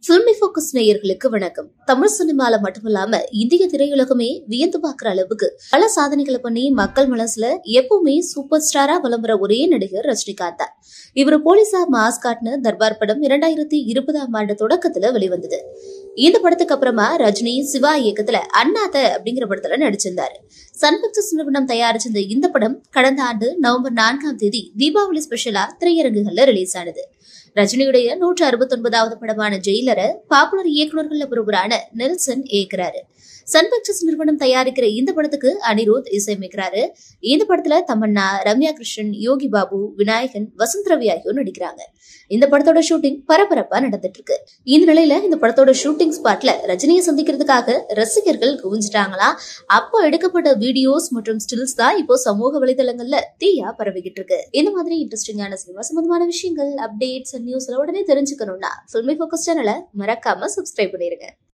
Filmy Focus நேயர்களுக்கு வணக்கம். தமிழ் சினிமால மட்டுமில்லாம இந்திய திரையுலகமே வியந்து பார்க்கிற அளவுக்கு பல சாதனைகளை பண்ணி மக்கள் மனசுல எப்பவுமே சூப்பர் ஸ்டாரா வலம் ஒரே நடிகர் ரஜினிகாந்த். இவர் போலீசார் மாஸ் காட்டின தர்பார் படம் 2020ஆம் ஆண்டு தொடக்கத்துல வெளிவந்தது. இந்த படத்துக்கு அப்புறமா ரஜினி சிவா இயக்கத்துல அண்ணாத அப்படிங்கிற படத்துல நடிச்சிருந்தாரு. சன் பிக்சர்ஸ் நிறுவனம் தயாரிச்சிருந்த இந்த படம் கடந்த ஆண்டு நவம்பர் 4ஆம் தேதி தீபாவளி ஸ்பெஷலா திரையரங்குகள்ல ரிலீஸ் ஆனது. ரஜினியுடைய 169வது படமான ஜெயிலரை பாப்புலர் இயக்குநர்கள் ஒருவரான நெல்சன் இயக்குறாரு. சன் பிக்சர்ஸ் நிறுவனம் தயாரிக்கிற இந்த படத்துக்கு அனிருத் இசையமைக்கிறாரு. இந்த படத்துல தமன்னா, ரம்யா கிருஷ்ணன், யோகி பாபு, விநாயகன், வசந்த் ரவி ஆகியோர் நடிக்கிறாங்க. இந்த படத்தோட ஷூட்டிங் பரபரப்பா நடந்துட்டு இருக்கு. இந்த நிலையில இந்த படத்தோட ஷூட்டிங் ஸ்பாட்ல ரஜினியை சந்திக்கிறதுக்காக ரசிகர்கள் குவிஞ்சிட்டாங்களா. அப்போ எடுக்கப்பட்ட வீடியோஸ் மற்றும் ஸ்டில்ஸ் தான் இப்போ சமூக வலைதளங்கள்ல தீயா பரவிக்கிட்டு இருக்கு. இந்த மாதிரி இன்ட்ரெஸ்டிங்கான சினிமா சம்பந்தமான விஷயங்கள், அப்டேட்ஸ், நியூஸ்ல உடனே தெரிஞ்சுக்கணும்னா Filmy Focus சேனலை மறக்காம சப்ஸ்கிரைப் பண்ணிருங்க.